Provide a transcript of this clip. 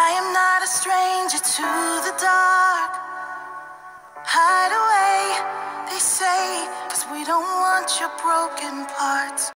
I am not a stranger to the dark. Hide away, they say, 'cause we don't want your broken parts.